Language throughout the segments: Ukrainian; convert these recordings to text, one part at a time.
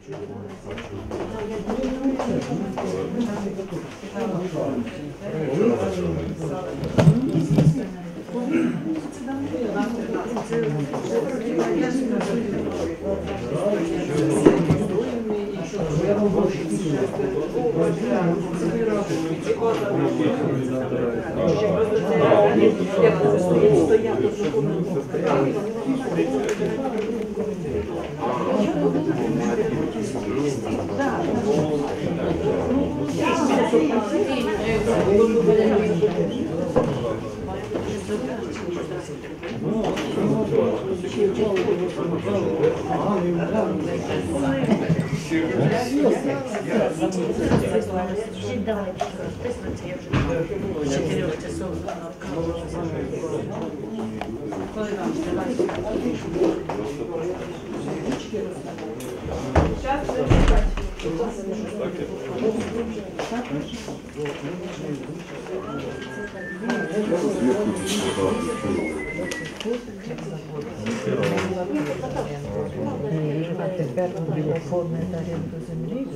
А тепер його оформити оренду землі.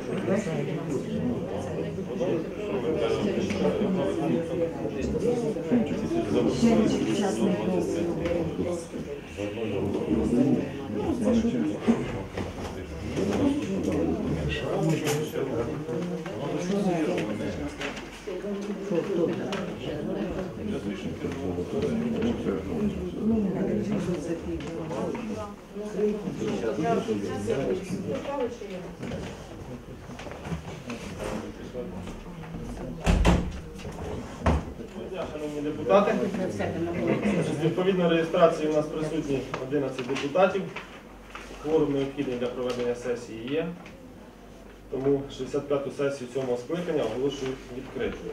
Шановні депутати, відповідно реєстрації у нас присутні 11 депутатів. Кворум необхідний для проведення сесії є. Тому 65-ту сесію 7-го скликання оголошую відкритою.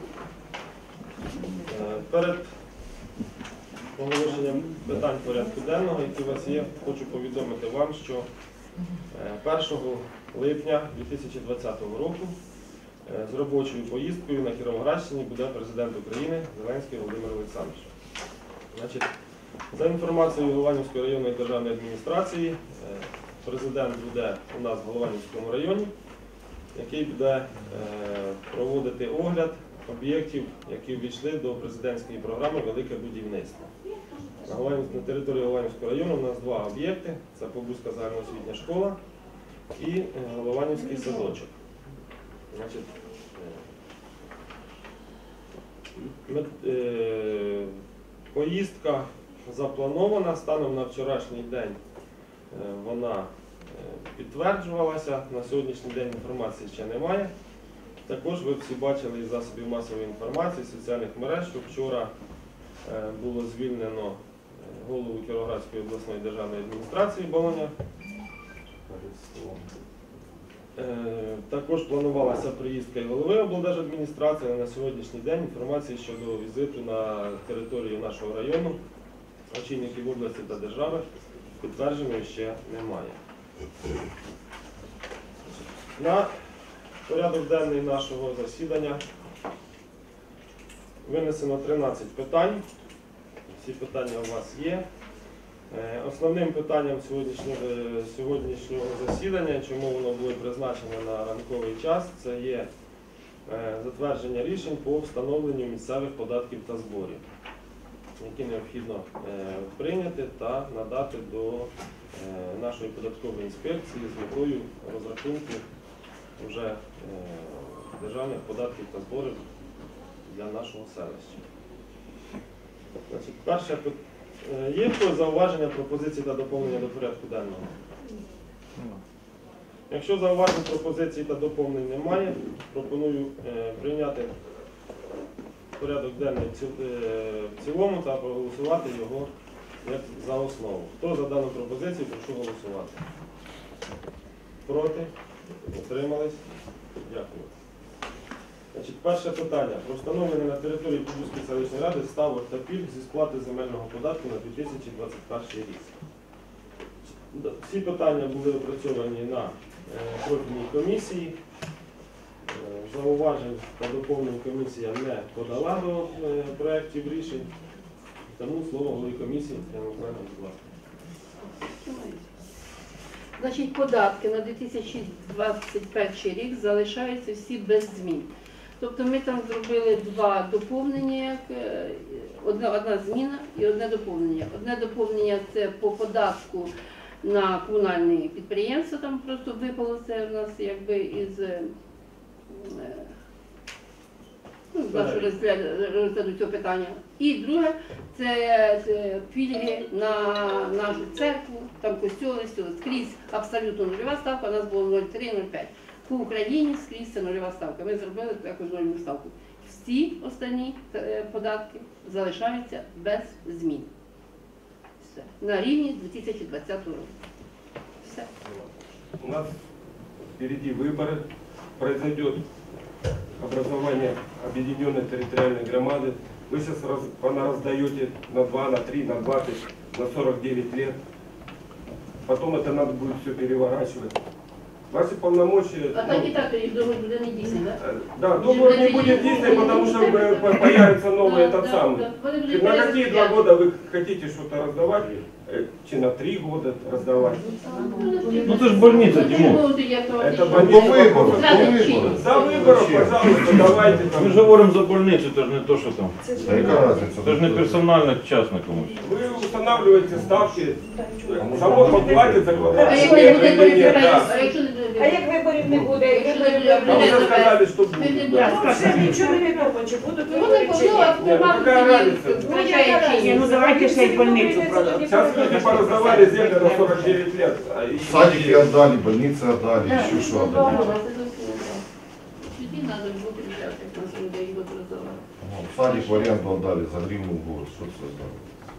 Перед оголошенням питань порядку денного, які у вас є, хочу повідомити вам, що 1 липня 2020 року з робочою поїздкою на Кіровоградщині буде президент України Зеленський Володимир Олександрович. Значить, за інформацією Голованівської районної державної адміністрації, президент буде у нас в Голованівському районі, який буде проводити огляд об'єктів, які ввійшли до президентської програми «Велике будівництво». На території Голованівського району у нас два об'єкти – це Побузька загальноосвітня школа і Голованівський садочок. Значить, поїздка запланована, станом на вчорашній день вона підтверджувалася, на сьогоднішній день інформації ще немає. Також ви всі бачили із засобів масової інформації, соціальних мереж, що вчора було звільнено голову Кіровоградської обласної державної адміністрації Балоня. Також планувалася приїздка і голови облдержадміністрації, але на сьогоднішній день інформації щодо візиту на територію нашого району, очільників області та держави, підтвердженої ще немає. На порядок денний нашого засідання винесено 13 питань. Всі питання у вас є. Основним питанням сьогоднішнього засідання, чому воно було призначене на ранковий час, це є затвердження рішень по встановленню місцевих податків та зборів, які необхідно прийняти та надати до нашої податкової інспекції з метою розрахунку вже державних податків та зборів для нашого селища. Значить, перше питання. Є хтось зауваження, пропозиції та доповнення до порядку денного? Якщо зауважень, пропозицій та доповнень немає, пропоную прийняти порядок денний в цілому та проголосувати його як за основу. Хто за дану пропозицію, прошу голосувати. Проти? Утримались? Дякую. Значить, перше питання. Про встановлення на території Побузької селищної ради ставок та пільг зі сплати земельного податку на 2021 рік. Всі питання були опрацьовані на профільній комісії. Зауважень та доповнень комісія не подала до проєктів рішень. Тому слово голові комісії. Значить, податки на 2021 рік залишаються всі без змін. Тобто ми там зробили два доповнення, одна зміна і одне доповнення. Одне доповнення це по податку на комунальні підприємства, там просто випало це в нас якби із нашого розгляду цього питання. І друге, це пільги на нашу церкву, там костьоли, скрізь абсолютно нульова ставка, у нас було 0,3-0,5. По Україні скрізь це нульова ставка. Ми зробили також нульову ставку. Всі останні податки залишаються без змін. Все. На рівні 2020 року. Все. У нас впереди выборы, произойдет образование объединенной территориальной громады. Вы сейчас раздаете на 2, на 3, на 20, на 49 лет. Потом это надо будет все переворачивать. Ваши полномочия... А так и так, их договор буде не дійсний, так? Да, договор не будет действовать, потому что появится новый этот самый. На какие 2 года вы хотите что-то раздавать? Чи на 3 года раздавать? Ну це ж больниця, Дімон. Это По вибору, по вибору. За выборов, пожалуйста, давайте Ми там. ж говоримо за больницю, це ж не то, що там. Це Та яка разниця? Це ж не персонально, частно комусь. Вы устанавливаете ставки, само платит за А квартиру. як не буде Нет, да. А як виборів не буде, як Якщо виборів не не А буде, уже буде, сказали, что Ми не будет. будемо. то вже нічого не відомо, чи будуть Ну, вибори, чи ні. Нет, ну какая разница? Ну давайте ще й больницю Сейчас люди пораздавали землю на 49 лет. Садики отдали, больницы отдали, еще что отдали. Тоді треба було прийняти, як нас людей будуть роздавати. Садик в аренду отдали за гривну в год. Что это за?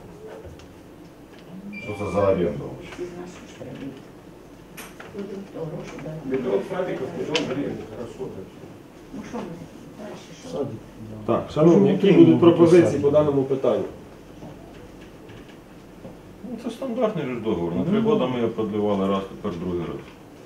Что это за аренда вообще? Миллион садиков, миллион гривен. Хорошо. Так, шановні, які будуть пропозиції по даному питанню? Ну, це стандартний же ж договор. На 3 роки ми його продлевали раз, тепер другий раз.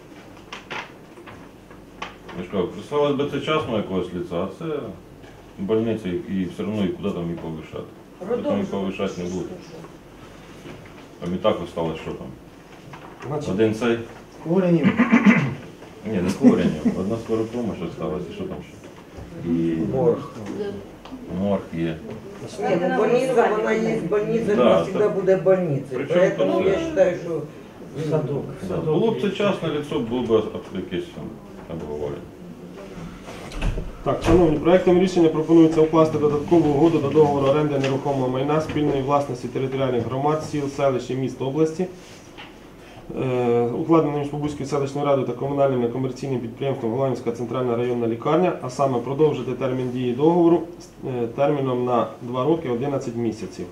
Я ж кажу, прислалось би це частного якогось лица, а це больниця і все одно і куди там її повишати. Потім її повишати не буде. Там і так осталось, що там. Один цей. Коренів. Ні, не Коренів. Одна скоропрома ще сталася, що там ще. І морг є. Не, ну больница, она есть больница, Да, она всегда так. будет больницей. Причем Поэтому тут, я да. считаю, что Садок. Да. Було б це частне лицо, було б якесь обговорення. Так, шановні, проектом рішення пропонується укласти додаткову угоду до договору оренди нерухомого майна спільної власності територіальних громад, сіл, селищ і міст області, укладеним між Побузькою селищною радою та комунальним некомерційним підприємством Голландська центральна районна лікарня, а саме продовжити термін дії договору терміном на 2 роки 11 місяців.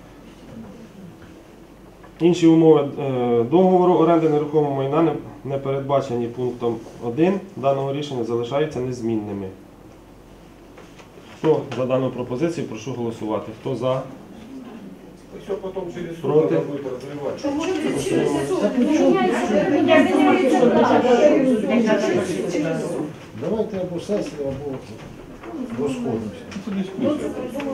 Інші умови договору оренди нерухомого майна, не передбачені пунктом 1 даного рішення, залишаються незмінними. Хто за дану пропозицію, прошу голосувати. Хто за? Все потом через суд Проти. надо будет развивать. Давайте або сесію, або розходимося. Це дискусія.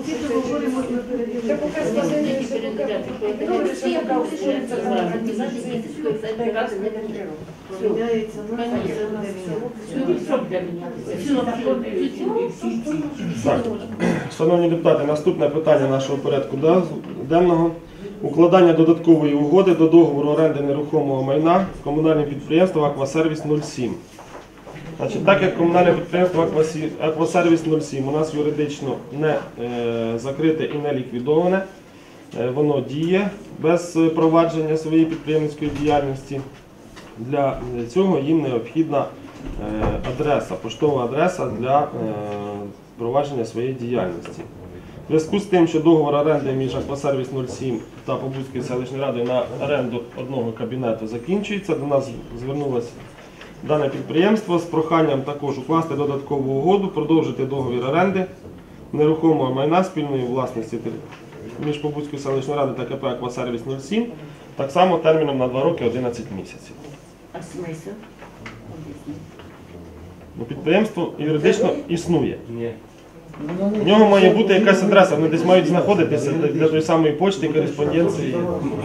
Так. Шановні депутати, наступне питання нашого порядку денного. Укладання додаткової угоди до договору оренди нерухомого майна з комунальним підприємством «Аквасервіс 07». Значить, так як комунальне підприємство «Аквасервіс 07» у нас юридично не закрите і не ліквідоване, воно діє без провадження своєї підприємницької діяльності. Для цього їм необхідна адреса, поштова адреса для провадження своєї діяльності. В зв'язку з тим, що договор оренди між «Аквасервіс 07» та Побузькою селищною радою на оренду одного кабінету закінчується, до нас звернулося дане підприємство з проханням також укласти додаткову угоду, продовжити договір оренди нерухомого майна спільної власності між Побузькою селищною радою та КП «Аквасервіс 07», так само терміном на 2 роки 11 місяців. А смисл? Підприємство юридично існує. Ні. В нього має бути якась адреса, вони десь мають знаходитися для тої самої почти, кореспонденції.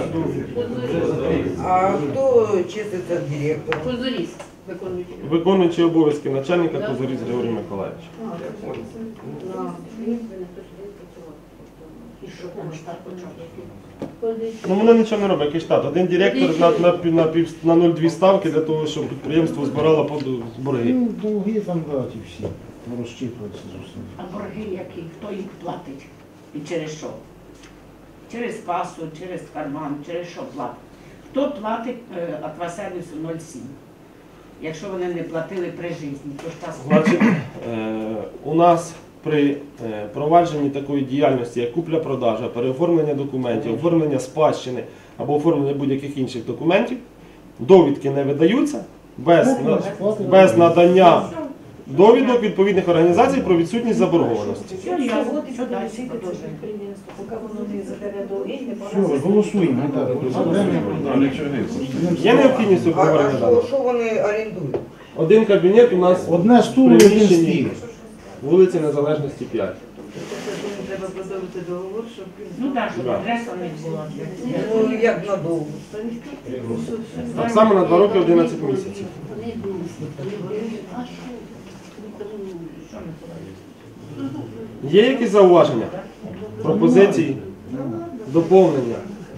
А хто числиться директор? Козоріс виконуючий. Виконуючий обов'язки начальника Козоріс Григорій Миколаївич. Ну воно нічого не робить, який штат. Один директор на 0,2 ставки для того, щоб підприємство збирало борги. Ну, долги там даті всі, розчитуватися з усім. А борги які? Хто їх платить? І через що? Через касу, через карман, через що платить? Хто платить Аквасервісу 0,7? Якщо вони не платили при житті, то ж та Значить, у нас при провадженні такої діяльності, як купля-продажа, переоформлення документів, оформлення спадщини або оформлення будь-яких інших документів, довідки не видаються без надання довідок відповідних організацій про відсутність заборгованості. Що далі? Поки воно не забере долги, не Все, голосуємо. Так, Але чого? Є необхідність А обговорення що, даного? що вони орендують? Один кабінет у нас Одне стул і один приміщенні стіл. вулиці Незалежності 5. Треба продовжити договор, щоб Ну так, щоб Да. адреса не була. Ну як надовго? Так само на 2 роки 11 місяців. Є якісь зауваження? Пропозиції? Доповнення?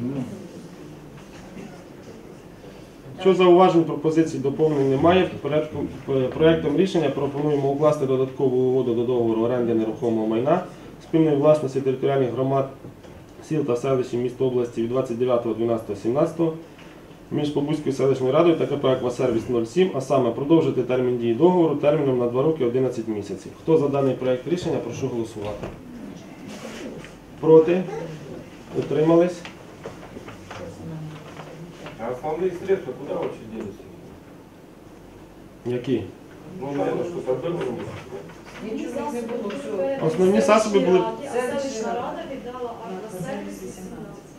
Що зауважень, пропозицій, доповнень немає, проектом рішення пропонуємо укласти додаткову угоду до договору оренди нерухомого майна спільної власності територіальних громад сіл та селищ міст області від 29.12.17 між Побузькою селищною радою та КП «Аквасервіс 07», а саме продовжити термін дії договору терміном на 2 роки 11 місяців. Хто за даний проект рішення, прошу голосувати. Проти? Утримались? А основные средства куда вообще делись? Які? Ну, наверное, что-то было. нічого не було. Все. Основні засоби були. Селищна рада віддала Аквасервіс 18.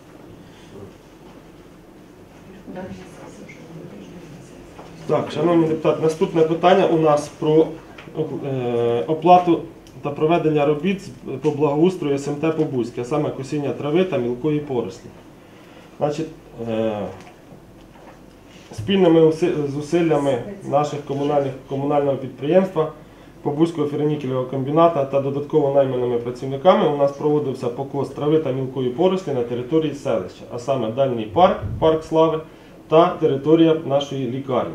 Так, шановні депутати, наступне питання у нас про оплату та проведення робіт по благоустрою СМТ Побузьке, а саме косіння трави та мілкої порослі. Значить, спільними зусиллями наших комунального підприємства Побузького ферронікелевого комбіната та додатково найманими працівниками у нас проводився покос трави та мілкої порослі на території селища, а саме дальній парк, парк Слави та територія нашої лікарні.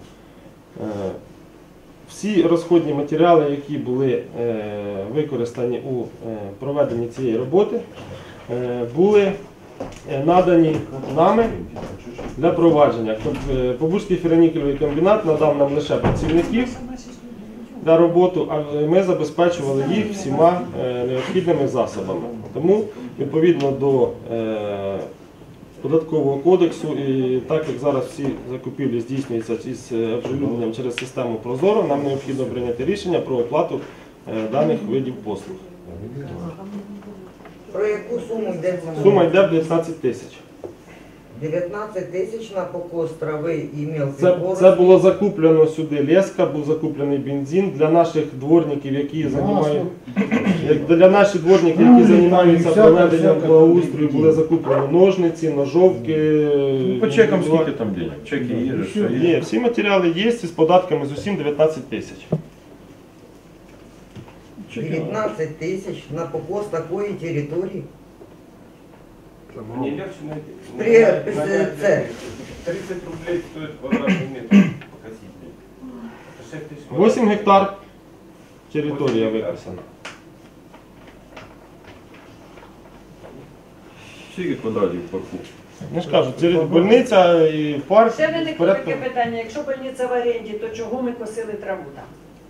Всі розходні матеріали, які були використані у проведенні цієї роботи, були надані нами для провадження. Побузький ферронікелевий комбінат надав нам лише працівників для роботи, а ми забезпечували їх всіма необхідними засобами. Тому, відповідно до Податкового кодексу, і так як зараз всі закупівлі здійснюються із оприлюдненням через систему Прозоро, нам необхідно прийняти рішення про оплату даних видів послуг. Про яку суму йдеться? Сума йде 19 тисяч. 19 тисяч на покос трави і мілкої порослі. Це було закуплено сюди леска, був закуплений бензин для наших дворників, які займаються проведенням благоустрою, були закуплені ножниці, ножовки. По чекам скільки там денег? Чеки є, все є. Є, всі матеріали є, з податками з усім 19 тисяч. 19 тисяч на покос такої території. Мне легче найти. При- На це. 30 рублей стоит квадратный метр покосить. Это 6 тысяч. 8 гектар територія виписана. Скільки квадратів в парку? Я ж кажу, больниця і парк. Ще виникло порядка. таке питання, якщо больниця в оренді, то чого ми косили траву там?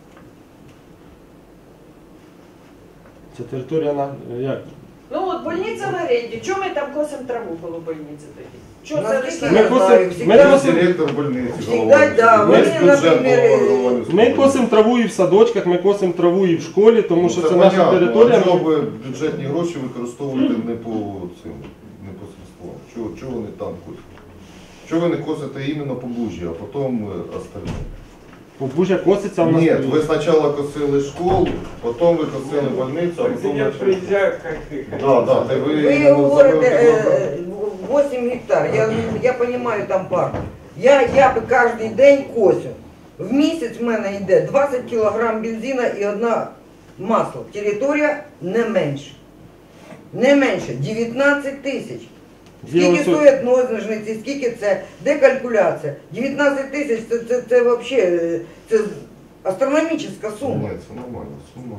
Це територія на як? Ну от больниця в оренді, чого ми там косимо траву коло больниці тоді? Чого Наскільки селищна Ми я рада? знаю, косимо- ми всегда- косимо- Директор больниці. Всегда, да, Ми вони, з наприклад, Ми косимо траву і в садочках, ми косимо траву і в школі, тому що це наша територія. Чого ви бюджетні гроші використовуєте не по цим, не по сільствам? Чого вони там косять? Чого ви не косите іменно по бужі, а потім остальне? Бабуся коситься в нас. Ні, ви спочатку косили школу, потім ви косили больницю, а потім... Президент приезжает, как ты. Да, та ви Ви говорите 8 гектар, я розумію там парк. Я кожен день косю. В місяць в мене йде 20 кг бензина і одна масло. Територія не менше. Не менше, 19 тисяч. Скільки стоять ножниці, скільки це, де калькуляція? 19 тисяч це взагалі астрономічна сума. Ні, це нормальна сума.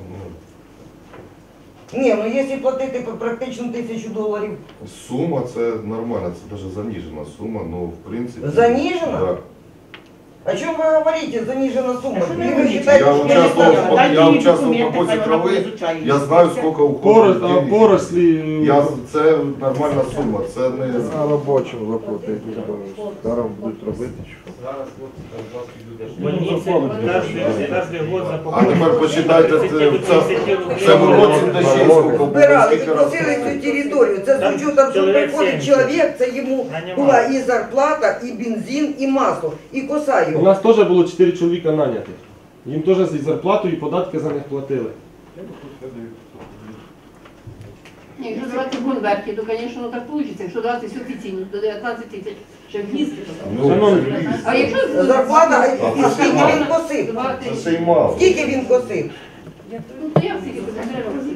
Ні, ну якщо платити практично $1000. Сума це нормально, це навіть занижена сума, ну в принципі... Занижена? Да. О чем вы говорите, занижена сумма? А что вы Или вы говорите? считаете, Я что участвовал, недостаточно? Дайте я їй участвовал в документи, покосі хай вона трави, изучає. я знаю, сколько уходить. денег. Порослі. Це нормальна сума, це не... А робочим заплатити, даром будуть робити чи що? Зараз вот как раз люди. Каждый год А тепер почитайте, в цьому році де ще скільки було, Збирали, скільки раз. відкосили цю територію. Це з учетом, що приходить чоловік, це йому була і зарплата, і бензин, і масло, і коса У його. нас теж було 4 чоловіка нанятих. Їм теж і зарплату, і податки за них платили. Ні, якщо давати в конверті, то, звісно, так вийде. Якщо давати все офіційно, то 19 тисяч ще внести. Шановні, А якщо Зарплата, а скільки він косив? Це ще й мало. Скільки він косив? Ну, то я всіх треба всіх.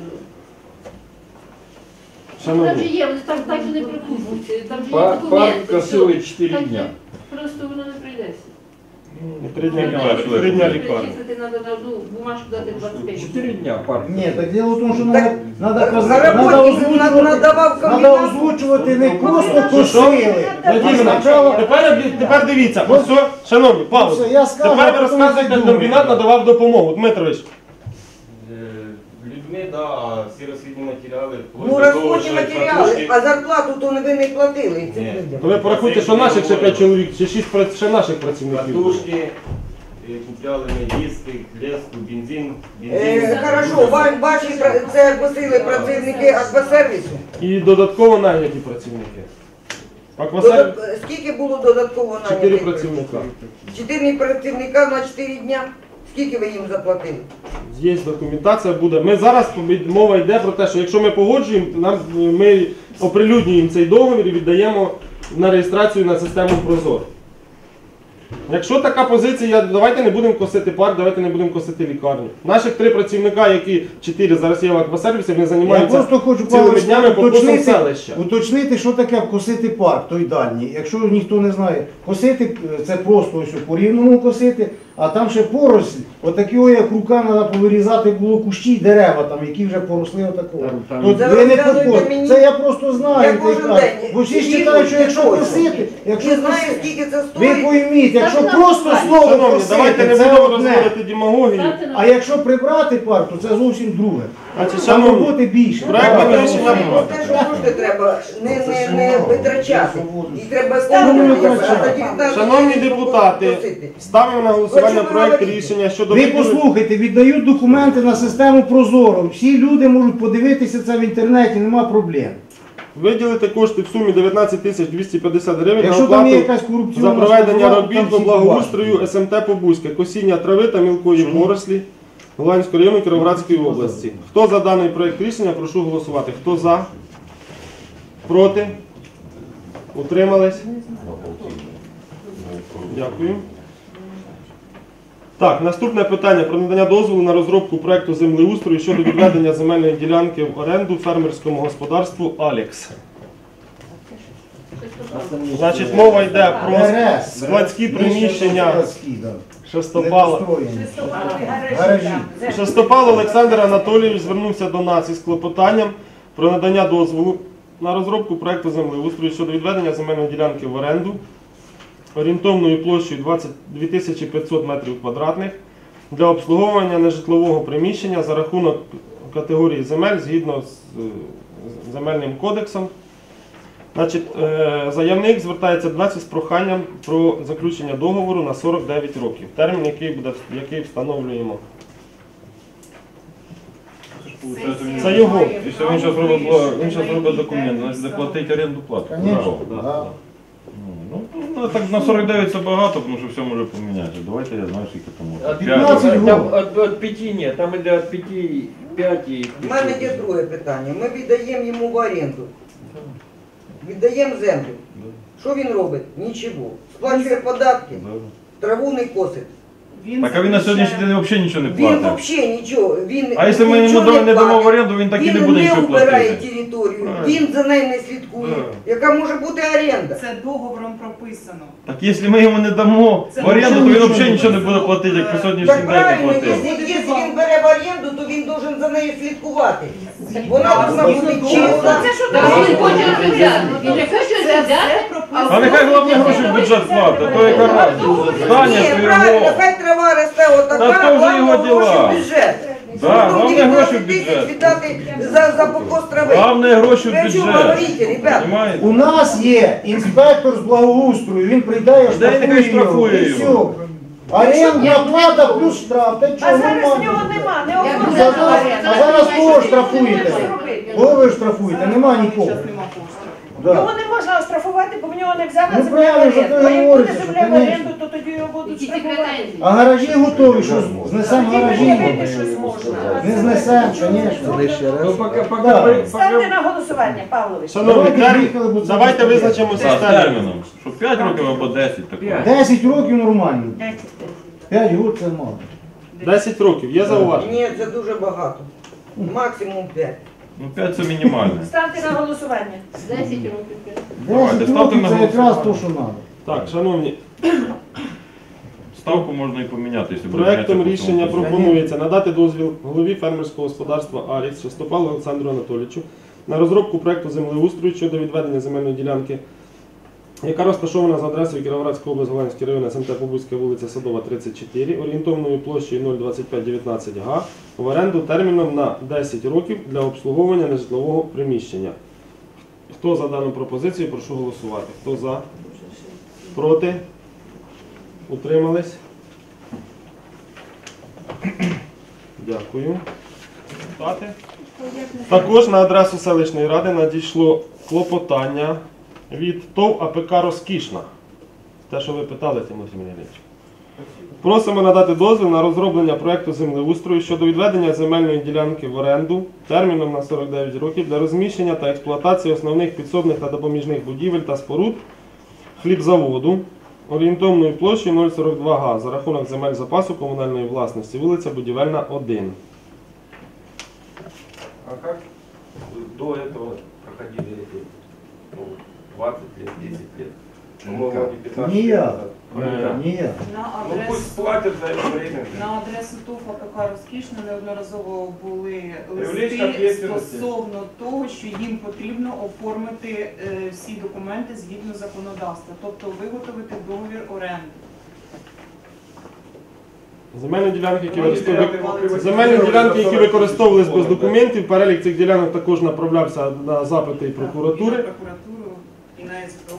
Там шановні, же є, вони там так же не пропустять, там же є Парк документи. косили все. 4 Так дня. є. Просто воно не прийдеться. 3 дня лікарні. Числити треба на одну бумажку дати 25. 4 дня парк. Ні, так дело в тому, що Так, Заработки надавав надо комбінат. озвучувати не просто косили. Тепер дивіться, ось все, шановні, пауза. Все, я скажу, Тепер ви а потім розказуєте, ви як комбінат думаєте. надавав допомогу. Дмитрович, Людьми, да, а всі розхідні матеріали. Ну, розходні матеріали, а зарплату то ви не платили цим Ні. людям. то ви порахуйте, що наших ще 5 чоловік, чи 6 ще наших працівників. було. Катушки, купляли ми диски, леску, бензин. Хорошо, ваші це косили працівники аквасервісу. І додатково найняті працівники. Аквасервіс Скільки було додатково 4 нанятих? працівника. 4 працівника на 4 дня. Скільки ви їм заплатили? Є документація, буде. Ми зараз мова йде про те, що якщо ми погоджуємо, ми оприлюднюємо цей договір і віддаємо на реєстрацію на систему Прозоро. Якщо така позиція, давайте не будемо косити парк, давайте не будемо косити лікарню. Наших 3 працівника, які 4 зараз є в аквасервісі, вони Я займаються просто хочу цілими днями по косам селища. уточнити, що таке косити парк, той дальній. Якщо ніхто не знає, косити це просто ось по рівному косити, а там ще поросль, отакі як рука треба повирізати було кущі й дерева, там, які вже поросли отакого. Тут Це ви не розказуєте підходите. мені, Це я просто знаю. я кожен так. день Бо всі ж їду читають, що і якщо косю. косити, І якщо знаю, косити, скільки це ви стоїть. пойміть, якщо Ставте просто на слово Шановні, давайте косити, не це будемо одне. розводити демагогію. Ставте на А якщо прибрати парк, то це зовсім друге. Значить, Там шановні, роботи більше. проектами рішення Те, що кошти треба не витрачати. І треба Шановні депутати, ставимо на голосування проект рішення щодо Ви виділення- послухайте, віддають документи на систему Прозоро. Всі люди можуть подивитися це в інтернеті, нема проблем. виділити кошти в сумі 19 250 гривень на Якщо там є оплату якась корупційна за проведення складова, робіт там по всі благоустрою СМТ Побузьке, косіння трави та мілкої порослі Голландського району Кіровоградської області. Хто за даний проект рішення, прошу голосувати. Хто за? Проти? Утримались? Дякую. Так, наступне питання про надання дозволу на розробку проекту землеустрою щодо відведення земельної ділянки в оренду фермерському господарству «Алекс». Значить, мова йде про РС. складські приміщення Складські, да. Шестопала. Недостроєні. Гаражі. Шестопал Олександр Анатолійович звернувся до нас із клопотанням про надання дозволу на розробку проекту землеустрою щодо відведення земельної ділянки в оренду орієнтовною площею 22 500 метрів квадратних для обслуговування нежитлового приміщення за рахунок категорії земель згідно з земельним кодексом. Значить, заявник звертається до нас із проханням про заключення договору на 49 років. Термін, який встановлюємо. Це його. Якщо він зараз робить документ, значить заплатить оренду плату. Конечно, Да. да. Ну, Ну так на 49 це багато, тому що все може помінятися. Давайте я знаю, скільки там може. 15 Там от 5 ні, там іде від 5 і... У мене є друге питання. Ми віддаємо йому в оренду. Віддаємо землю. Що він робить? Нічого. Сплачує податки, траву не косить. Так а він на сьогоднішній день взагалі нічого не Він платить. взагалі нічого. А якщо ми йому не дамо в оренду, він так і не буде нічого Він не вбирає платити. територію, він за нею не слідкує. Яка може бути оренда? Це договором прописано. Так якщо ми йому не дамо в оренду, то він взагалі нічого не буде платити, як по сьогоднішній Так день не правильно, платив. якщо він бере в оренду, то він должен за нею слідкувати. Вона повинна бути чиста. Це що так? Він хоче це взяти. Він не хоче це взяти, А нехай головне гроші в бюджет платить, то яка разниця. Здання Ні, то правильно, його. хай трава росте Та отака, то вже його главное гроші діла. в бюджет. Да, Потім главное гроші в 19 тисяч бюджет. віддати за покос трави. Главне гроші в Ви що бюджет. говорите, ребята? Понимаєте? У нас є інспектор з благоустрою, він прийде і Де нехай штрафує і його. все. Орендна плата плюс штраф. Та А чого зараз в нормально? нього нема, не Я оформлено. А зараз кого штрафуєте? Кого ви штрафуєте? Нема нікого. Зараз нема коштів. Да. Його не можна оштрафувати, бо в нього не взяли Ну, землю в правильно, оренду. що Бо ти як говориш, буде що, земля в конечно. оренду, то тоді його будуть Які ці штрафувати. претензії? А гаражі готові, що знесемо Тоді гаражі? пред'явити щось можна. Не знесемо, звісно. Ну, поки Да. Ставте на голосування, Павлович. Шановні, Приїхали, бо це давайте просто- визначимося Так, з з терміном. терміном. Що 5 років або 10 такого. 10 років нормально. 5 років це мало. 10 років, є зауваження? Ні, це дуже багато. Максимум 5. Ну 5 це мінімальне. Ставте на голосування. 10 років. 10 ставте років на це якраз голосування. то, що треба. Так, шановні, Ставку можна і поміняти, якщо буде проектом мінятися рішення по цьому. пропонується надати дозвіл голові фермерського господарства «Аріс» Шестопалу Олександру Анатолійовичу на розробку проекту землеустрою щодо відведення земельної ділянки, яка розташована за адресою Кіровоградська область, Голландський район, СМТ Побузька, вулиця Садова, 34, орієнтовною площею 02519 га, в оренду терміном на 10 років для обслуговування нежитлового приміщення. Хто за дану пропозицію, прошу голосувати. Хто за? Проти? Утримались? Дякую. Депутати? Також на адресу селищної ради надійшло клопотання від ТОВ АПК «Розкішна». Те, що ви питали, Тимофій Михайлович. Просимо надати дозвіл на розроблення проєкту землеустрою щодо відведення земельної ділянки в оренду терміном на 49 років для розміщення та експлуатації основних підсобних та допоміжних будівель та споруд хлібзаводу орієнтовною площею 0,42 га за рахунок земель запасу комунальної власності, вулиця Будівельна, 1. А как до этого проходили эти 20 лет, 10 лет? По-моему, они 15 лет Ніяк. назад. Ніяк. На Ну пусть адресу, платят за это время. на адресу ТОВ АПК «Розкішна» неодноразово були Привлечь листи ответственности. стосовно того, що їм потрібно оформити всі документи згідно законодавства, тобто виготовити договір оренди. Земельні ділянки, які Ну, використовували- Земельні ділянки, які використовувались без документів, перелік цих ділянок також направлявся на запити і І на прокуратури. прокуратуру, і на СБУ.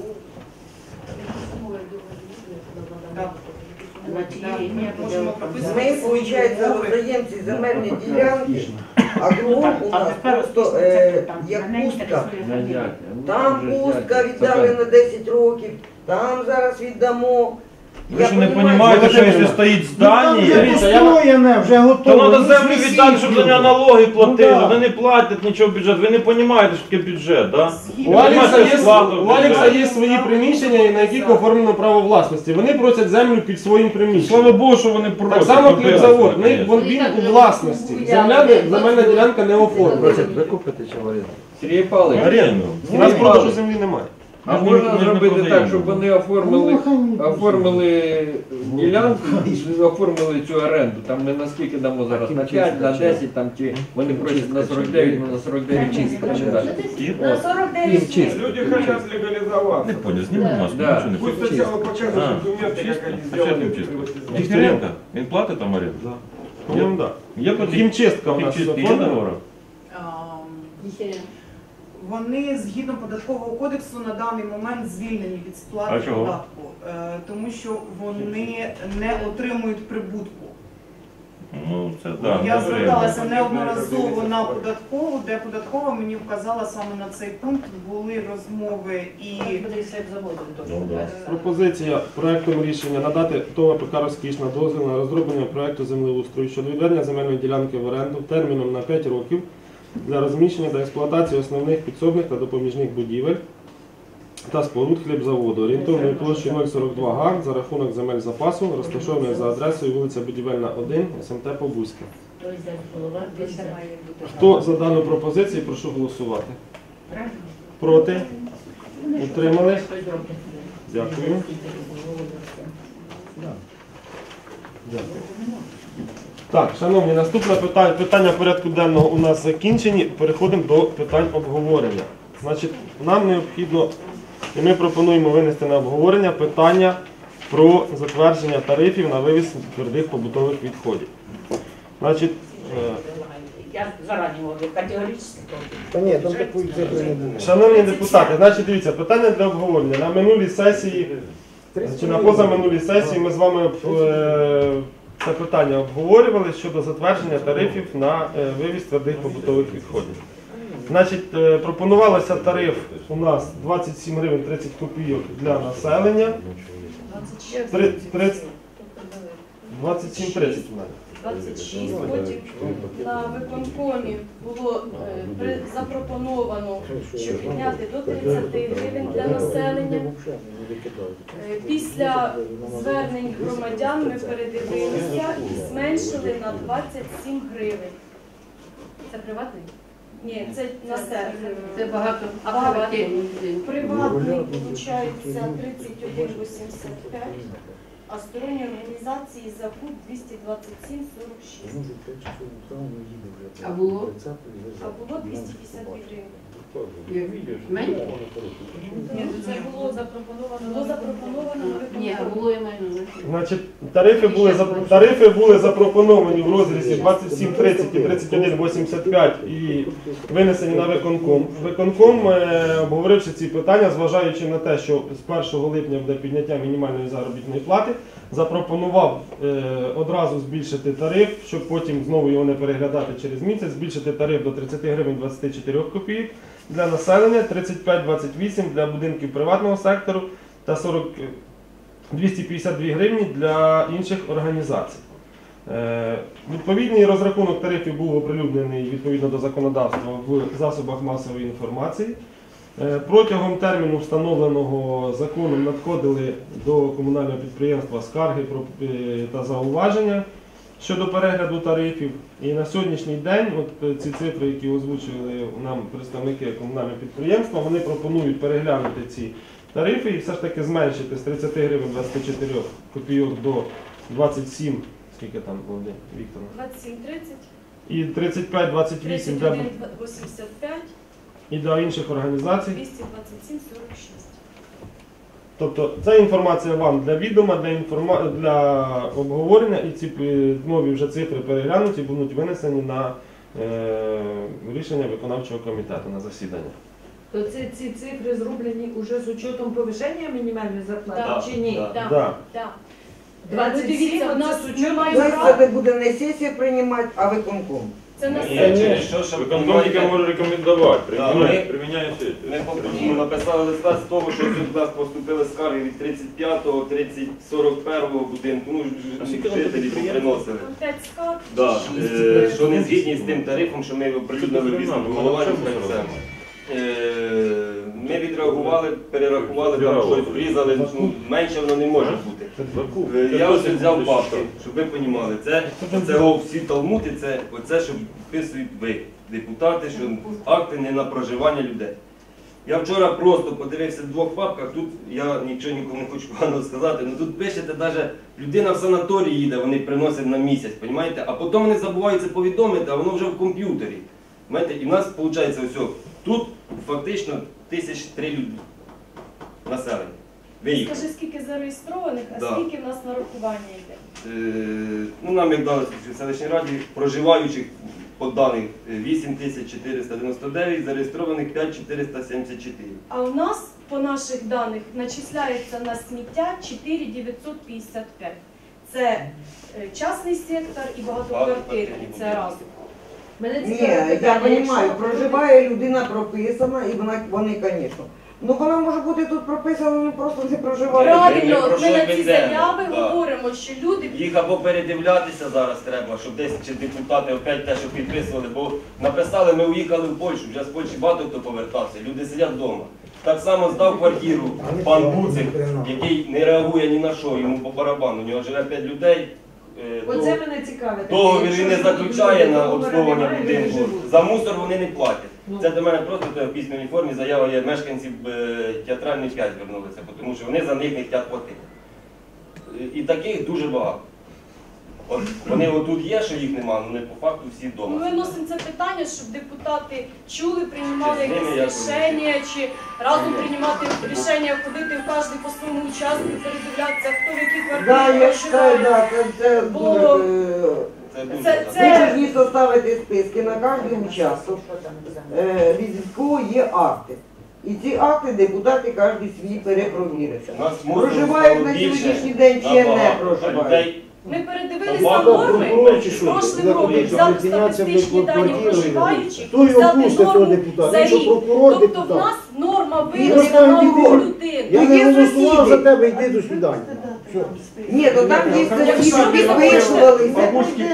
Так. Можемо прописати. Ми, виходить, роздаємо ці земельні ділянки, а кругом у нас просто як пустка. Там пустка віддали на 10 років, там зараз віддамо. Ви ж не розумієте, що якщо стоїть Там здання, вже построєне, вже то готове. треба Ну, землю звісіть віддати, щоб за люди. нього налоги платили. да. Вони не платять нічого в бюджет. Ви не розумієте, що таке бюджет, так? У Алекса є свої приміщення, на яких оформлено право власності. Вони просять землю під своїм приміщенням. Слава Богу, що вони просять. Так само Капець, хлібзавод, конечно. він у власності. Земельна ділянка не оформлена. Викупити чи в оренду? Сергій Павлович, Оренду. У нас продажу землі немає. а Ми ж можна не зробити продаємо. так, щоб вони оформили ділянку, оформили цю оренду, там не наскільки дамо зараз, на 5, на 10, там, чи вони просять на 49, ну на 49 чисто. чи так? На 49 чисто. Люди хотят легализоваться. Не понял, знімемо маску, Да. нічого не Пусть хочеш. сначала покажут А, документы, чисто? как они А що сделали там чисто? приватизацию. Дігтяренко, він платить там оренду? Да. По-моєму, да. Є по Хімчистка у нас хімчистки є оформлена. договор? Вони згідно податкового кодексу на даний момент звільнені від сплати А чого? податку, тому що вони не отримують прибутку. Ну, це так. Я зверталася неодноразово на податкову, де податкова мені вказала саме на цей пункт. Були розмови і Пропозиція проектом рішення надати ТОВ АПК «Розкішна» дозвіл на розроблення проекту землеустрою щодо відведення земельної ділянки в оренду терміном на 5 років для розміщення та експлуатації основних підсобних та допоміжних будівель та споруд хлібзаводу орієнтовною площею 0,42 га за рахунок земель запасу, розташованої за адресою вулиця Будівельна, 1, СМТ Побузьке. Хто за дану пропозицію, прошу голосувати. Проти? Утримались? Дякую. Дякую. Так, шановні, наступне питання порядку денного у нас закінчені. Переходимо до питань обговорення. Значить, нам необхідно, і ми пропонуємо винести на обговорення питання про затвердження тарифів на вивіз твердих побутових відходів. Значить, Я зарані говорю, категорично. Та ні, там такої цифри не було. шановні депутати, значить, дивіться, питання для обговорення. На минулій сесії, чи на позаминулій сесії ми з вами це питання обговорювали щодо затвердження тарифів на вивіз твердих побутових відходів. Значить, пропонувалося тариф у нас 27 гривень 30 копійок для населення. 27-30 у мене. 26, потім на виконкомі було запропоновано, щоб підняти до 30 гривень для населення. Після звернень громадян ми передивилися і зменшили на 27 гривень. Це приватний? Ні, це населення. Це багато. А Приватний, виходить, 31,85. А сторонні організації закуп 227,46. А було? А було 252 гривні. Менше? Ні, це було запропоновано. Було запропоновано на Ні, а було і менше. Значить, тарифи були запропоновані в розрізі 27,30 і 31,85 і винесені на виконком. Виконком, обговоривши ці питання, зважаючи на те, що з 1 липня буде підняття мінімальної заробітної плати, запропонував одразу збільшити тариф, щоб потім знову його не переглядати через місяць, збільшити тариф до 30 гривень 24 копійок для населення, 35-28 для будинків приватного сектору та 252 гривні для інших організацій. Відповідний розрахунок тарифів був оприлюднений відповідно до законодавства в засобах масової інформації. Протягом терміну, встановленого законом, надходили до комунального підприємства скарги та зауваження щодо перегляду тарифів. І на сьогоднішній день от ці цифри, які озвучили нам представники комунального підприємства, вони пропонують переглянути ці тарифи і все ж таки зменшити з 30 гривень 24 копійок до 27, скільки там, Володимир Вікторовна? 27,30. І 35-28 для... 31,85. І для інших організацій. 227,46. Тобто це інформація вам для відома, для обговорення, і ці нові вже цифри переглянуті будуть винесені на рішення виконавчого комітету на засідання. То ці цифри зроблені вже з учетом повищення мінімальної зарплати чи ні? Так. Так. 27 у нас це з учетом. Тобто це буде не сесія приймати, а виконком. Це на Через що, щоб виконком тільки може рекомендувати. Приміняє все. Ми написали листа з того, що до нас поступили скарги від 35-го, 41-го будинку, ну, жителі приносили. 5 скарг, Да, 6. що не згідні з тим тарифом, що ми оприлюднили в вісному головуванні. Ми відреагували, перерахували, там щось врізали, ну, менше воно не може бути. Я ось взяв папки, щоб ви розуміли, це всі талмуди, це оце, що підписують ви, депутати, що акти не на проживання людей. Я вчора просто подивився в двох папках, тут я нічого нікому не хочу поганого сказати, але тут пишете, навіть людина в санаторій їде, вони приносять на місяць, розумієте? А потім вони забувають це повідомити, а воно вже в комп'ютері. І в нас виходить ось, тут фактично 1003 люди населення. Скажи, скільки зареєстрованих, а скільки в нас нарахування йде? Ну, нам, як дали в селищній раді, проживаючих по даних 8499, зареєстрованих 5474. А у нас, по наших даних, начисляється на сміття 4955. Це частний сектор і багатоквартирний. Це разом. Мене Ні, цікаве я питання, розумію, якщо проживає людина прописана, і вони, звісно. Ну вона може бути тут прописана, але просто не проживає. правильно, ми на ці заяви говоримо, що люди Їх або передивлятися зараз треба, щоб десь чи депутати опять те, що підписували, бо написали, ми уїхали в Польщу, вже з Польщі багато хто повертався, люди сидять вдома. Так само здав квартиру пан Буцик, який не реагує ні на що, йому по барабану, у нього живе 5 людей. Оце мене цікавить. Договір він не заключає на обслуговування будинку, за мусор вони не платять. Це до мене просто в письменній формі заява є, мешканців театральної 5 звернулися, тому що вони за них не хочуть платити. І таких дуже багато. От вони отут є, що їх немає, але по факту всі вдома. ми виносимо це питання, щоб депутати чули, приймали якісь рішення, чи разом приймати рішення, ходити в кожний по своєму участку, передивлятися, хто в якій квартирі проживає. Це Бо дуже. Ви ж місто ставите списки на кожен участок, від якого є акти. І ці акти депутати кожен свій перепровірять. Проживають на сьогоднішній день чи не проживають. Ми передивилися норми прошлим роком, взяли статистичні дані проживаючих, взяли норму за рік. Тобто в нас норма виросла на одну людину. Я не голосував за тебе, йди до свидання. Ні, то там є сусіди підписувалися.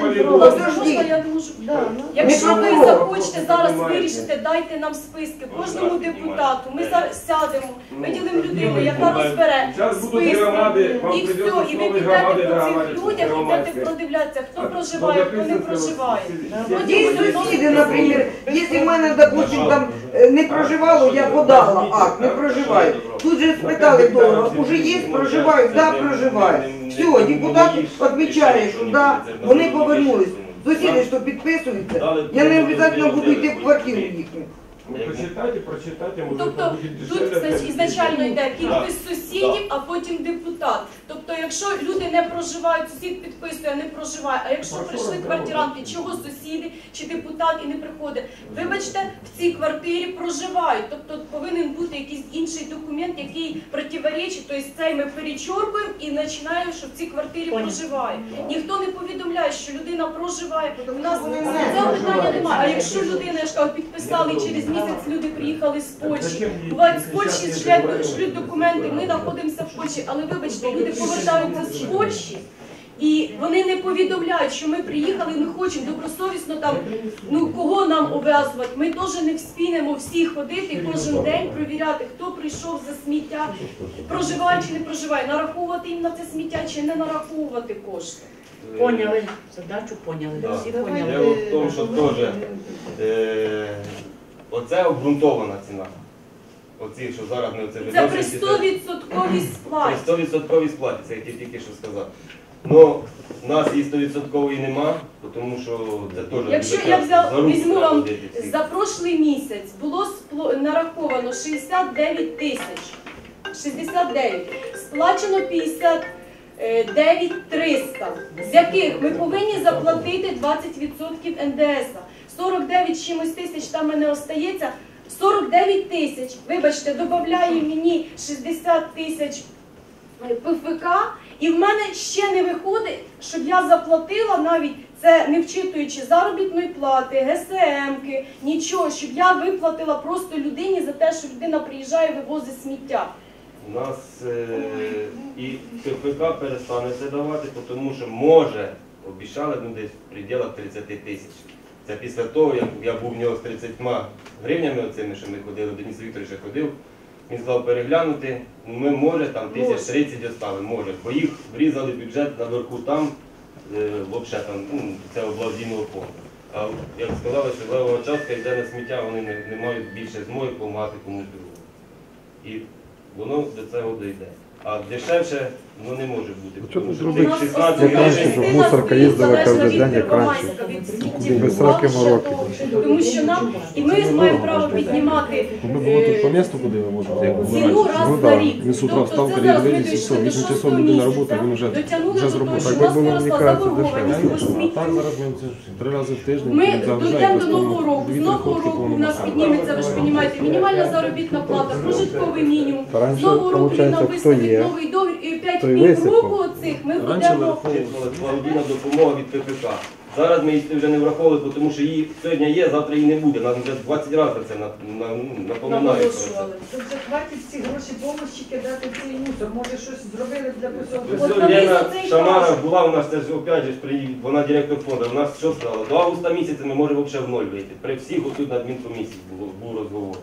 Якщо ви захочете зараз вирішити, дайте нам списки кожному депутату. Ми зараз сядемо, виділимо людину, яка розбере списки. І все, і ви підете по цих людях, ідете продивлятися, хто проживає, хто не проживає. Є сусіди, наприклад, якщо в мене, допустим, там не проживало, я подала акт, не проживаю. Тут же спитали того, уже є, проживають, да, проживають. Все, депутат відмічає, що да, вони повернулись. Сусіди, що підписуються, я не обов'язково буду йти в квартиру їхню. Прочитайте, може Тобто тут ізначально йде кількість сусідів, а потім депутат. Тобто, якщо люди не проживають, сусід підписує, а не проживає. А якщо прийшли квартиранти, чого сусіди чи депутат і не приходить? Вибачте, в цій квартирі проживають. Тобто повинен бути якийсь інший документ, який противоречить. Тобто цей ми перечоркуємо і починаємо, що в цій квартирі проживає. Ніхто не повідомляє, що людина проживає. У нас цього питання немає. А якщо людина, я ж кажу, підписали через місяць, люди приїхали з Польщі. Бувають з Польщі, шлють документи, ми знаходимося в Польщі. Але вибачте, люди повертаються з Польщі і вони не повідомляють, що ми приїхали, ми хочемо добросовісно там, кого нам обов'язувати. Ми теж не вспінемо всі ходити кожен день, провіряти, хто прийшов за сміття, проживає чи не проживає, нараховувати їм на це сміття чи не нараховувати кошти. Поняли, задачу поняли, всі поняли. Дело в тому, що теж оце обґрунтована ціна. Оці, що зараз ми оце Це при 100% сплаті. При 100% сплаті, це я тільки що сказав. Ну, в нас її 100% нема, тому що це теж... Якщо я візьму вам, за прошлий місяць було нараховано 69 тисяч. 69. Сплачено 59 300, з яких ми повинні заплатити 20% НДС. 49 чимось тисяч там мене остається. 49 тисяч, вибачте, додає мені 60 тисяч ПФК, і в мене ще не виходить, щоб я заплатила навіть, це не вчитуючи заробітної плати, ГСМ-ки, нічого, щоб я виплатила просто людині за те, що людина приїжджає, вивозить сміття. У нас і ПФК перестане це давати, тому що може, обіцяли десь в пределах 30 тисяч. Це після того, як я був в нього з 30 гривнями оцими, що ми ходили, Денис Вікторович ходив, він сказав переглянути, ми може там 1030 оставимо, може, бо їх врізали бюджет наверху там, взагалі там, це благодійного фонду. А як сказали, що левова частка йде на сміття, вони не мають більше змоги допомагати комусь другому. І воно до цього дійде. А дешевше воно не може бути. Тому що цих 16 гривень... Мусорка їздила кожен день, як раніше. Високим уроком. тому що нам і ми маємо право піднімати по месту, куда его можно ціну раз на рік. Тобто це зараз ми дійшли до 6-го місяця, дотягнули до того, що у нас виросла заборгованість по сміттю. 3 рази в тиждень. Ми дійдемо до нового року. З нового року у нас підніметься, ви ж розумієте, мінімальна заробітна плата, прожитковий мінімум. З нового року він нам виставить новий договір і 5 півроку цих ми будемо... Благодійна допомога від ППК. Зараз ми її вже не враховували, тому що її сьогодні є, завтра її не буде. Нам вже 20 разів це напоминають. Тобто хватить ці гроші помощі кидати в цей мусор. Може щось зробили для Ось Лена Шамара була у нас, це ж опять же, вона директор фонду. У нас що сказала? До августа місяця ми можемо взагалі в ноль вийти. При всіх отут на адмінкомісії був розговор.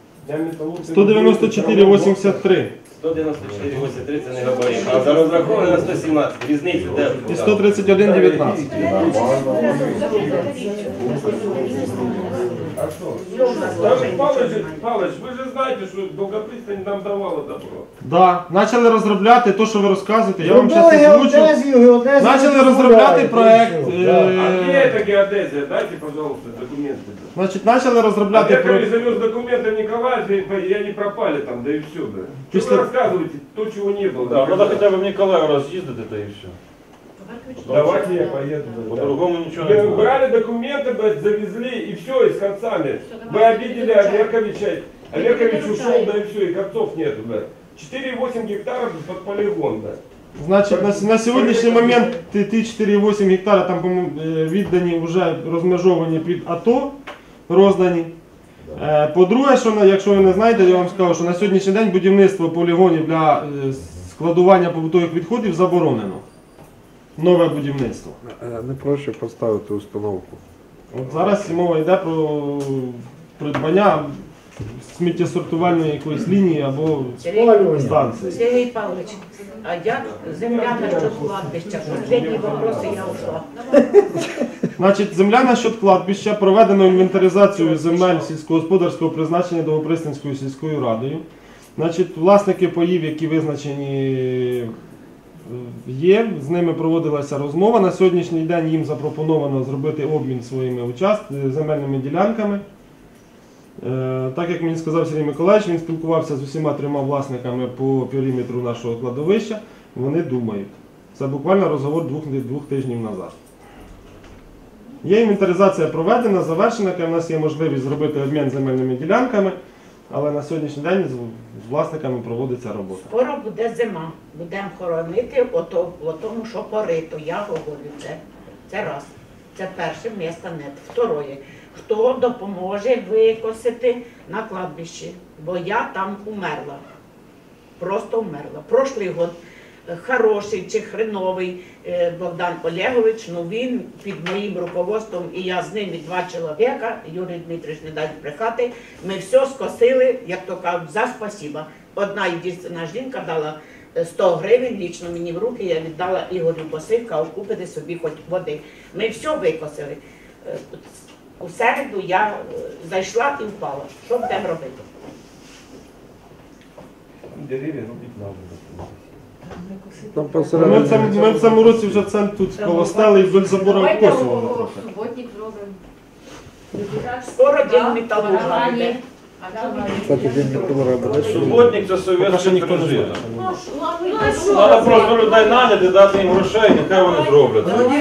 194,83. 194,83 це не габарит. А за розраховане на 117. Різницю де? І 131,19. Павлович, ви ж знаєте, що Довгопристань нам давала добро. Да, почали розробляти те, що ви розказуєте. Я вам зараз озвучу. Почали розробляти проект. А где эта геодезия? Дайте, пожалуйста, документы. Значить, почали розробляти Я проект. завез документы в Николаев, и они пропали там, да и все, да. Что вы рассказываете, то, чего не было? Да, надо хотя бы в Николаев разъездить, это и все. Давайте я поеду. По-другому ничего не Мы будет. брали документы, завезли, и все, и с концами. Мы обидели Аверковича. Аверкович ушел, да и все, и концов нету, да. 4,8 гектаров под полигон, да. Значить, на сьогоднішній момент ті 4,8 гектара там, по-моєму, віддані, вже розмежовані під АТО, роздані. По-друге, що, якщо ви не знаєте, я вам скажу, що на сьогоднішній день будівництво полігонів для складування побутових відходів заборонено. Нове будівництво. Не проще поставити установку. От зараз мова йде про придбання сміттєсортувальної якоїсь лінії або станції. Сергій Павлович, а як земля на що кладбища? Последні вопроси я ушла. Значить, земля на щот кладбища проведено інвентаризацію земель сільськогосподарського призначення Довгопристанською сільською радою. Значить, власники паїв, які визначені, є, з ними проводилася розмова. На сьогоднішній день їм запропоновано зробити обмін своїми земельними ділянками. Так як мені сказав Сергій Миколаївич, він спілкувався з усіма 3 власниками по периметру нашого кладовища, вони думають. Це буквально розговор 2 тижнів назад. Є інвентаризація проведена, завершена, у нас є можливість зробити обмін земельними ділянками, але на сьогоднішній день з власниками проводиться робота. Скоро буде зима, будемо хоронити о тому, що порито. Я говорю це. Це раз. Це перше, місто нет. Второе. Хто допоможе викосити на кладбищі? Бо я там умерла. Просто умерла. Прошлий год хороший чи хреновий Богдан Олегович, ну він під моїм руководством, і я з ними 2 чоловіка, Юрій Дмитрович не дасть брехати, ми все скосили, як то кажуть, за спасіба. Одна єдина жінка дала 100 гривень лічно мені в руки, я віддала Ігорю Босивка, купити собі хоч води. Ми все викосили. У середу я зайшла і впала. Що будемо робити? Деревья рубить надо. Ми в цьому році вже це тут повостали і вдоль забору вкосували трохи. Суботник зробимо. Скоро день металурга буде. Кстати, день металлурга буде. Суботник це совєтський прожиток. Треба просто людей наняти, дати їм грошей, нехай вони зроблять.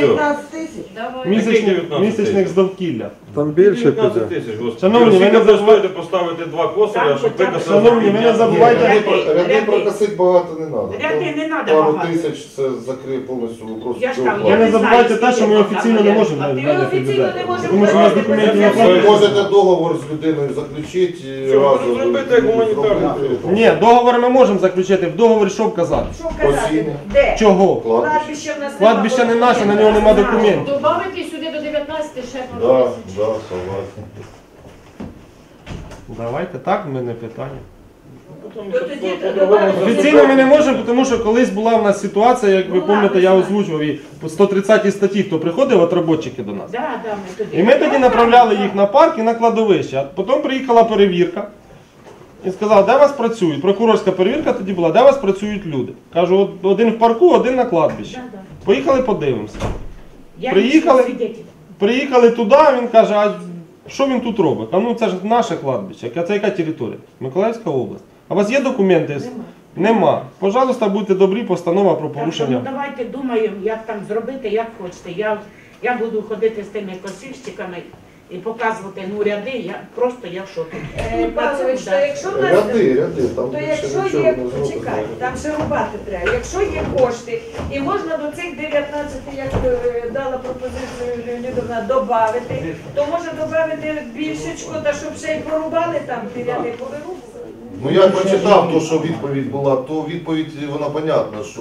Місячних з довкілля. Там більше 19 тисяч, господи. Шановні, ви не забувайте поставити 2 косаря, щоб викосили. Шановні, ви не забувайте. Ряди прокосити багато не треба. Ряди не треба Пару багато. тисяч це закриє повністю вопрос. Я ж кажу, Ви не забувайте те, що ми офіційно не можемо наняти людей. Тому що у нас документів на Ви фронті. можете договор з людиною заключити Що, разом. зробити як гуманітарну. Ні, договор ми можемо заключити. В договорі що вказати? Що казати? Де? Чого? Кладбище в нас Кладбище не наше, на нього нема документів. Добавити сюди до 19 ще Да, пару да, тисяч. согласен. Давайте так, ми не питання. Офіційно Офіційно ми не можемо, тому що колись була в нас ситуація, як ви пам'ятаєте, я озвучував її по 130 статті, хто приходив, отработчики до нас. Да, ми тоді. І ми тоді направляли їх на парк і на кладовище. А потім приїхала перевірка і сказала, де вас працюють. Прокурорська перевірка тоді була, де вас працюють люди. Кажу, один в парку, один на кладбищі. Поїхали подивимося. Приїхали туди, він каже, а Що він тут робить? А ну це ж наше кладбище, це яка територія? Миколаївська область. А у вас є документи? Нема. Пожалуйста, будьте добрі, постанова про порушення. Ну давайте думаємо, як там зробити, як хочете. Я буду ходити з тими косильщиками і показувати ряди, я в шокі. Павлович, то якщо в нас... Ряди, там То ще якщо нічого є, не зроблено. почекай, там ще рубати треба. Якщо є кошти, і можна до цих 19, як дала пропозицію Леонідовна, додати, то може додати більшечко, та щоб ще й порубали там ті ряди, повирубали. Ну я прочитав то, що відповідь була, то відповідь вона понятна, що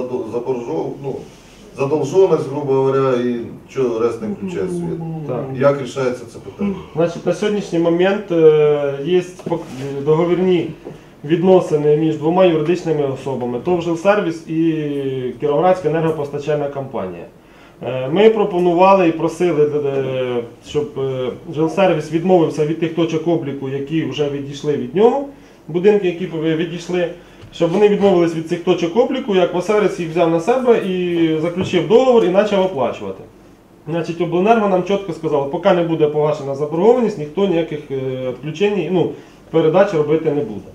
задовженість, грубо говоря, і що РЕС не включає світ. Так. Як рішається це питання? Значить, на сьогоднішній момент є договірні відносини між двома юридичними особами, ТОВ «Жилсервіс» і Кіровоградська енергопостачальна компанія. Ми пропонували і просили, щоб «Жилсервіс» відмовився від тих точок обліку, які вже відійшли від нього, будинки, які відійшли, щоб вони відмовились від цих точок обліку, як «Жилсервіс» їх взяв на себе і заключив договор і почав оплачувати. Значить, обленерго нам чітко сказало, поки не буде погашена заборгованість, ніхто ніяких відключень, передач робити не буде.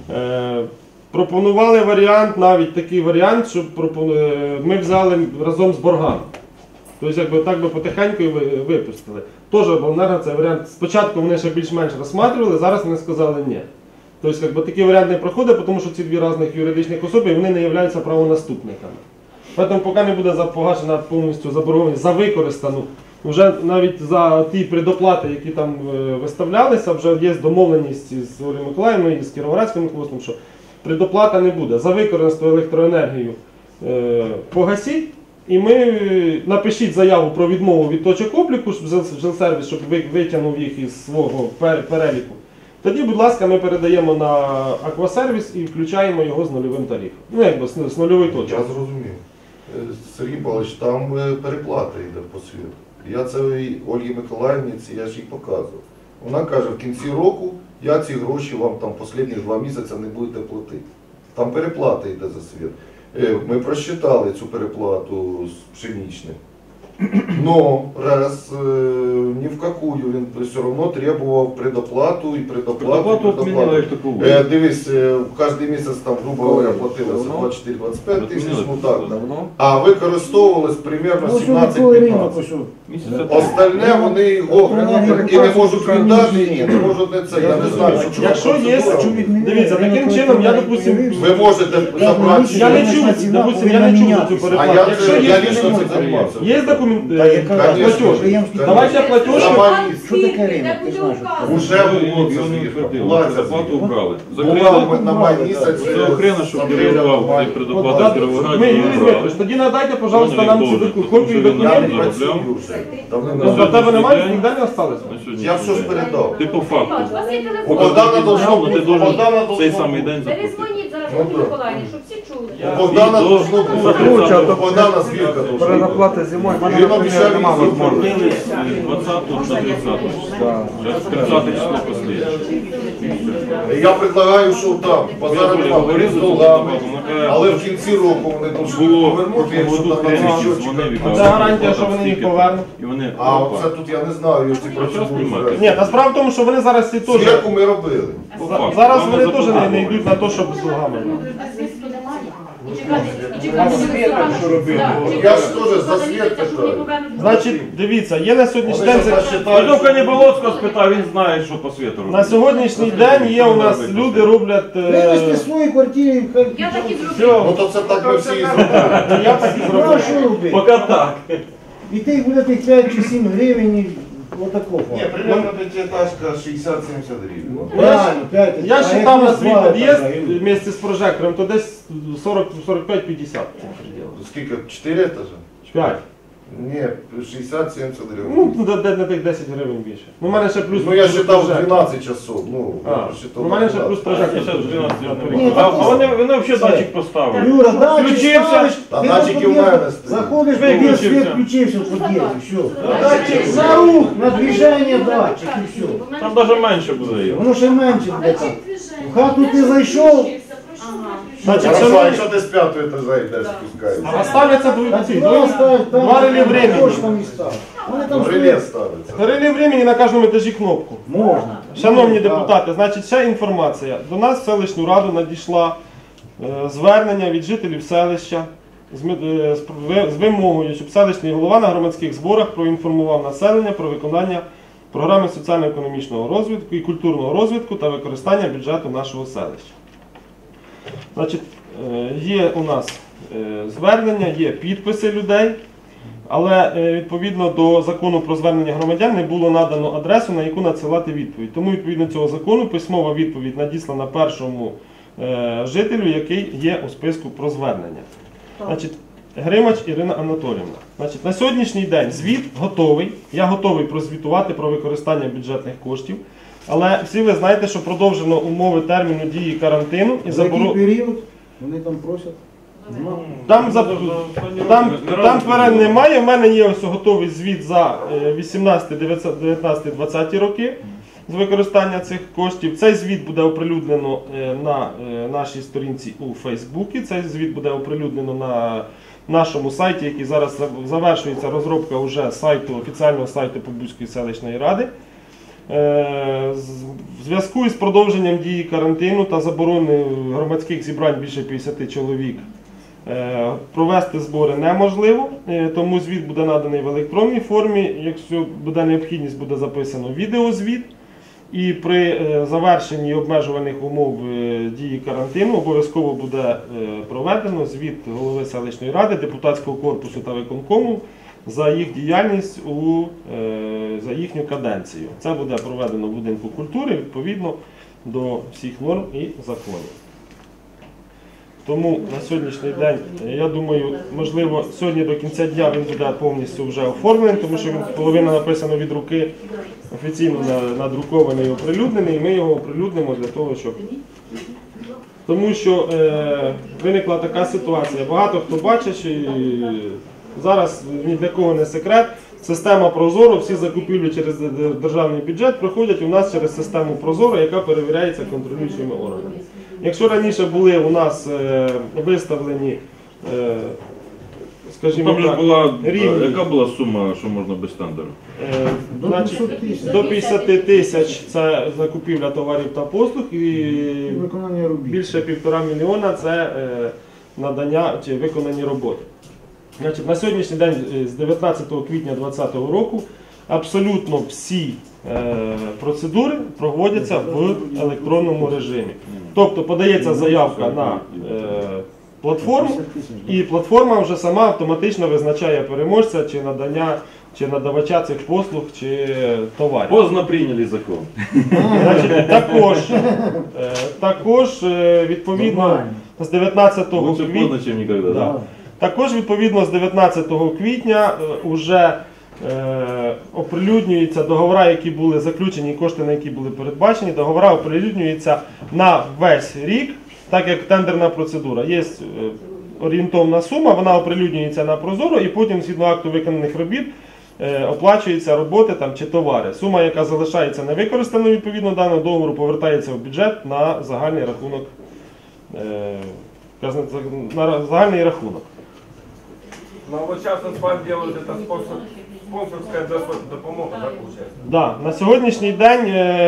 Пропонували варіант, навіть такий варіант, щоб ми взяли разом з боргами. Тобто, якби так би потихеньку і випустили. Теж обленерго цей варіант, спочатку вони ще більш-менш розглядали, зараз вони сказали ні. Тобто, якби такий варіант не проходить, тому що ці дві різних юридичних особи, вони не являються правонаступниками. Тому поки не буде погашена повністю заборгованість за використану, вже навіть за ті предоплати, які там виставлялися, вже є домовленість з Олею Миколаївною і з Кіровоградським руководством, що предоплата не буде. За використану електроенергію погасіть, і ми напишіть заяву про відмову від точок обліку, щоб «Жилсервіс» щоб витягнув їх із свого переліку. Тоді, будь ласка, ми передаємо на «Аквасервіс» і включаємо його з нульовим тарифом. З нульової точки. Я зрозумів. Сергій Павлович, там переплата йде по світу. Я це Ольгі Миколаївні, я ж їй показував. Вона каже, в кінці року я ці гроші вам там останні 2 місяці не будете платити. Там переплата йде за світ. Ми просчитали цю переплату з пшеничним. Но РЕС ні в какую, він все одно требував предоплату і предоплату. Дивись, кожен місяць там, грубо говоря, платилося 24-25 тисяч, ну так. А використовувалось примерно 17-15. Остальне вони його і не можуть віддати, і не можуть не це. Я не знаю, що якщо є, дивіться, таким чином, я, допустим, ви можете забрати. Я не чув, допустим, я не чув за цю переплату. Якщо я лично цим займався. Є документ, платеж. Давайте платеж. Що таке ринок, ти знаєш? Уже було це зарплату убрали. Була на май місяць. Це окремо, щоб керував цей предоплата в Кіровограді. Тоді надайте, пожалуйста, нам цю копію документів. До тебе немає, ніде не осталось? Я все ж передав. Ти по факту. У Богдана должно бути. Ти должен цей самий день заплатити. Перезвоніть зараз Ольгі Миколаївні, щоб всі чули. У Богдана должно бути. У Богдана звірка должна. Перенаплати зимою, в мене, Він наприклад, обіцяв нема їх можливості. З 20 на 30. Зараз 30 число послідче. Я предлагаю, що там, базара нема, вони з долгами, але в кінці року вони повинні повернути, якщо там на щочика. Це гарантія, що вони їх повернуть. А оце тут я не знаю, ці процедури. Ні, та справа в тому, що вони зараз ці теж... Звірку ми робили. Зараз вони теж не йдуть на те, щоб з долгами. Я ж теж за світ питаю. Значить, дивіться, є на сьогоднішній день... Тільки не Болоцького спитав, він знає, що по світу робить. На сьогоднішній день є у нас люди роблять... Вивезти в своїй квартирі. Я так і зроблю. Ну то це так ми всі і зробили. Я так і зроблю. Що робити? Поки так. І ти буде тих 5 чи 7 гривень, і отакого. Ні, примерно п'ятиэтажка 60-70 гривень. Правильно, 5. Я считав на свій під'їзд вместе з прожектором, то десь 40-45-50. Скільки? 4 етажі? 5. Ні, 60-70 гривень. Ну, на тих 10 гривень більше. Ну, у мене ще плюс... Ну я считав 12 часов. Ну, у мене ще плюс прожектор. А вони взагалі датчик поставили. Юра, датчик ставиш, Та ти датчики на в мене під'їзд стоять. заходиш, весь світ включився в під'їзді, все. Датчик за рух, на движення датчик і все. Там навіть менше буде його. Воно ще менше буде там. В хату ти зайшов, Значить, Хорошо, а шановні- якщо ти з 5-го етажа йдеш, спускаєшся? А ставляться Там два реле времени. точно не ставлять. Вони там Реле стоять. ставиться. Реле времени на кожному етажі кнопку. Можна. Шановні депутати, значить, ще інформація. До нас в селищну раду надійшла звернення від жителів селища з вимогою, щоб селищний голова на громадських зборах проінформував населення про виконання програми соціально-економічного розвитку і культурного розвитку та використання бюджету нашого селища. Значить, є у нас звернення, є підписи людей, але відповідно до закону про звернення громадян не було надано адресу, на яку надсилати відповідь. Тому відповідно цього закону письмова відповідь надіслана першому жителю, який є у списку про звернення. Значить, Гримач Ірина Анатоліївна. Значить, на сьогоднішній день звіт готовий. Я готовий прозвітувати про використання бюджетних коштів. Але всі ви знаєте, що продовжено умови терміну дії карантину і За який період? Вони там просять. Там немає. У мене є ось готовий звіт за 18, 19, 20 роки з використання цих коштів. Цей звіт буде оприлюднено на нашій сторінці у Фейсбуці. Цей звіт буде оприлюднено на нашому сайті, який зараз завершується розробка уже сайту, офіційного сайту Побузької селищної ради. В зв'язку із продовженням дії карантину та заборони громадських зібрань більше 50 чоловік провести збори неможливо, тому звіт буде наданий в електронній формі. Якщо буде необхідність, буде записано відеозвіт. І при завершенні обмежувальних умов дії карантину обов'язково буде проведено звіт голови селищної ради, депутатського корпусу та виконкому за їх діяльність за їхню каденцію. Це буде проведено в будинку культури відповідно до всіх норм і законів. Тому на сьогоднішній день, я думаю, можливо, сьогодні до кінця дня він буде повністю вже оформлений, тому що він половина написано від руки, офіційно надрукований і оприлюднений, і ми його оприлюднимо для того, щоб... Тому що виникла така ситуація. Багато хто бачить, і зараз ні для кого не секрет, система Прозоро, всі закупівлі через державний бюджет проходять у нас через систему Прозоро, яка перевіряється контролюючими органами. Якщо раніше були у нас виставлені, скажімо так, рівні... Яка була сума, що можна без тендеру? До 50 тисяч це закупівля товарів та послуг, і більше 1,5 мільйона це надання чи виконані роботи. Значить, на сьогоднішній день, з 19 квітня 2020 року, абсолютно всі процедури проводяться в електронному режимі. Тобто подається заявка на платформу, і платформа вже сама автоматично визначає переможця чи надавача цих послуг чи товарів. Поздно прийняли закон. Значить, також відповідно з 19 квітня. Також, відповідно, з 19 квітня вже оприлюднюються договори, які були заключені, кошти на які були передбачені. Договори оприлюднюються на весь рік, так як тендерна процедура. Є орієнтовна сума, вона оприлюднюється на Прозоро і потім, згідно акту виконаних робіт, оплачуються роботи там, чи товари. Сума, яка залишається невикористаною відповідно даного договору, повертається в бюджет на загальний рахунок. Ну вот сейчас он с вами делает это спонсорская допомога, да, получается? Да, на сьогоднішній день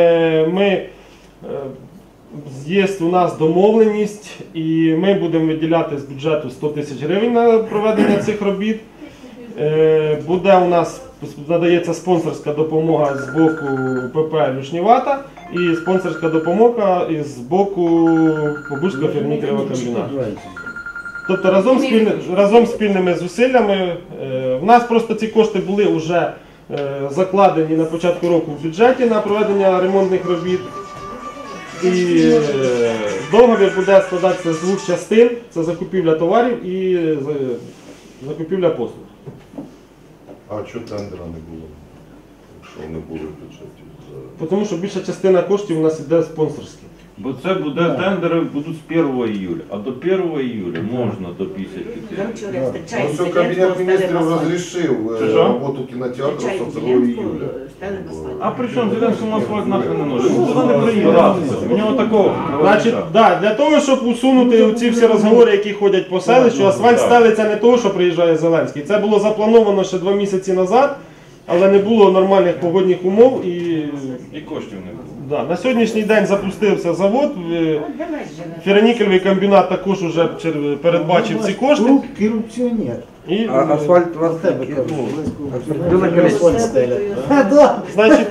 є у нас домовленість, і ми будемо виділяти з бюджету 100 тисяч гривень на проведення цих робіт. Буде у нас надається спонсорська допомога з боку ПП Люшнівата і спонсорська допомога з боку Побузького фермерного комбінату. Тобто разом спільними зусиллями, в нас просто ці кошти були вже закладені на початку року в бюджеті на проведення ремонтних робіт. І договір буде складатися з двох частин, це закупівля товарів і закупівля послуг. А чого тендера не було, якщо не було в бюджеті? Тому що більша частина коштів у нас йде спонсорські. Бо це буде тендери будуть з 1 июля, а до 1 июля можна до 50 тисяч. Ну, що Кабінет міністрів розрішив Що? роботу кінотеатру з 2 июля. А при чому Зеленському асфальт нахрен не нужен? Ну, туди не приїдатися. У нього такого. Значить, да, для того, щоб усунути ці всі розговори, які ходять по селищу, асфальт стелиться не того, що приїжджає Зеленський. Це було заплановано ще 2 місяці назад, але не було нормальних погодних умов і коштів не було. Да, на сьогоднішній день запустився завод, ферронікельний комбінат також вже передбачив ці кошти. Корупціонер. І, асфальт у вас тебе Да. Значить,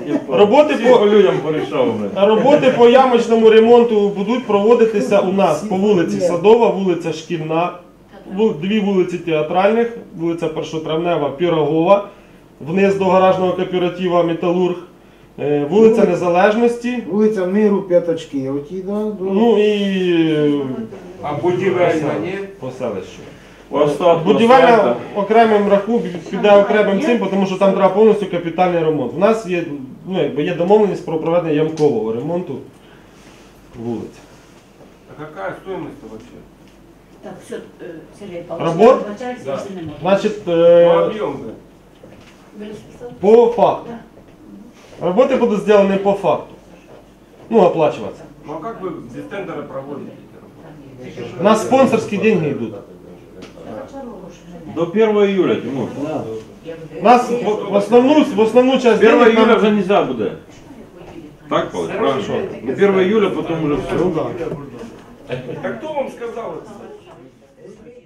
роботи по ямочному ремонту будуть проводитися у нас по вулиці Садова, вулиця Шкільна, 2 вулиці Театральних, вулиця Першотравнева, Пірогова, вниз до гаражного кооператива Металург, вулиця Незалежності. Вулиця Миру, П'ятачки. Оті, да, Ну і А будівельна ні? по селищу. Остатку Будівельна асфальту. окремим піде окремим цим, тому що там треба повністю капітальний ремонт. У нас є, є домовленість про проведення ямкового ремонту вулиць. А какая стоимость вообще? Так, все, Сергій Павлович, Работ? вибачаюся, Да. якщо не можна. Значить, Ну, объем, да. по факту. Роботи будуть зроблені по факту. Ну, оплачуватися. Ну а как вы без тендера проводите эти работы? У нас спонсорські деньги йдуть. До 1 июля, Тимур. У нас в основну часть 1 денег июля нам... вже нельзя буде. Так, Павлович, правильно? До 1 июля, потом уже все. Так кто вам сказал это?